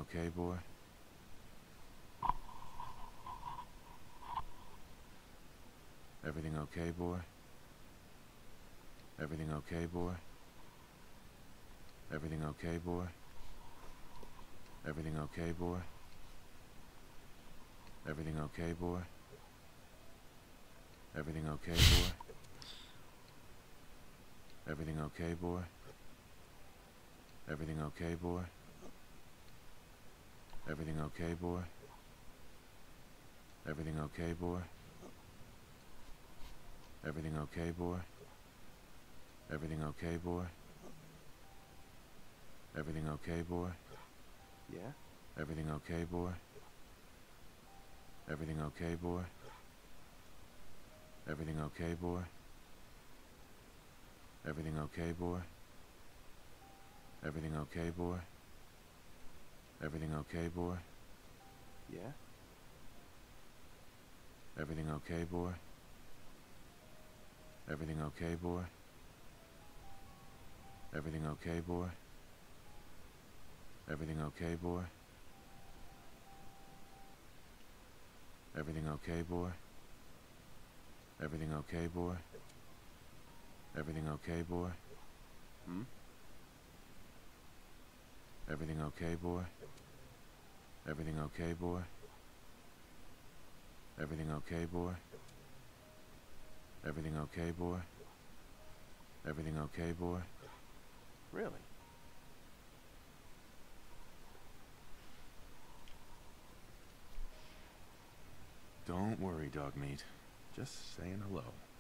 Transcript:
okay, boy? Everything okay, boy? Everything okay, boy? Everything okay, boy? Everything okay, boy? Everything okay, boy? Everything okay, boy? Everything okay, boy? Everything okay, boy? Everything okay, boy? Everything okay, boy? Everything okay, boy? Everything okay, boy? Everything okay, boy? Yeah? Everything okay, boy? Everything okay, boy? Everything okay, boy? Everything okay, boy? Everything okay, boy? Everything okay, boy? Yeah? Everything okay, boy? Everything okay, boy? Everything okay, boy? Everything okay, boy? Everything okay, boy? Everything okay, boy? Everything okay, boy? Hmm? Everything okay, boy? Everything okay, boy? Everything okay, boy? Everything okay, boy? Everything okay, boy? Really? Don't worry, Dogmeat. Just saying hello.